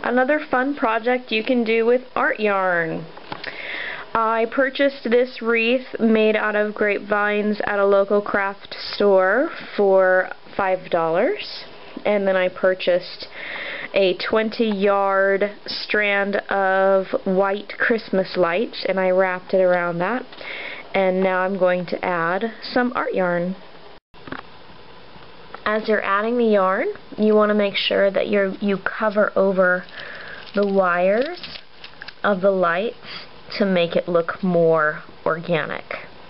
Another fun project you can do with art yarn. I purchased this wreath made out of grapevines at a local craft store for $5, and then I purchased a 20-yard strand of white Christmas lights, and I wrapped it around that, and now I'm going to add some art yarn. As you're adding the yarn, you want to make sure that you cover over the wires of the lights to make it look more organic.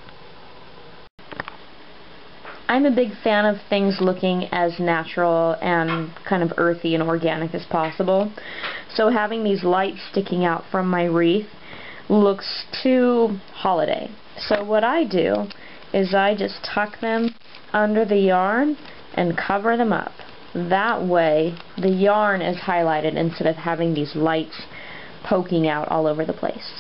I'm a big fan of things looking as natural and kind of earthy and organic as possible, so having these lights sticking out from my wreath looks too holiday. So what I do is I just tuck them under the yarn and cover them up. That way the yarn is highlighted instead of having these lights poking out all over the place.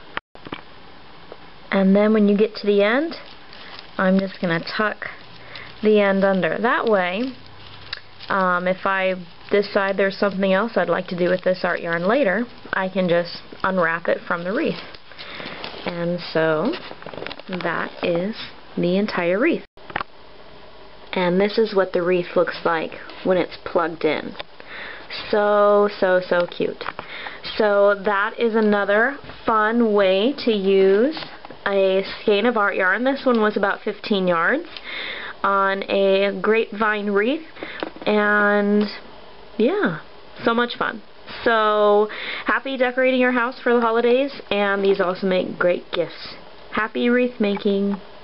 And then when you get to the end, I'm just going to tuck the end under. That way, if I decide there's something else I'd like to do with this art yarn later, I can just unwrap it from the wreath. And so that is the entire wreath. And this is what the wreath looks like when it's plugged in. So cute. So that is another fun way to use a skein of art yarn. This one was about 15 yards on a grapevine wreath, and yeah, so much fun. So happy decorating your house for the holidays, and these also make great gifts. Happy wreath making!